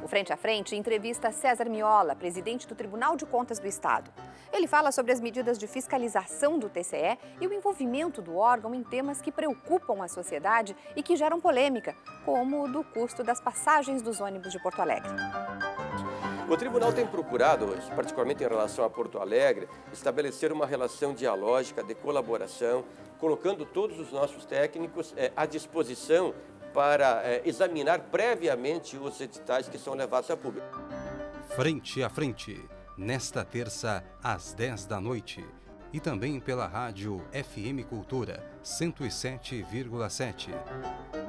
O Frente a Frente entrevista César Miola, presidente do Tribunal de Contas do Estado. Ele fala sobre as medidas de fiscalização do TCE e o envolvimento do órgão em temas que preocupam a sociedade e que geram polêmica, como o do custo das passagens dos ônibus de Porto Alegre. O tribunal tem procurado, particularmente em relação a Porto Alegre, estabelecer uma relação dialógica de colaboração, colocando todos os nossos técnicos à disposição para examinar previamente os editais que são levados a público. Frente a Frente, nesta terça, às 10 da noite. E também pela rádio FM Cultura 107,7.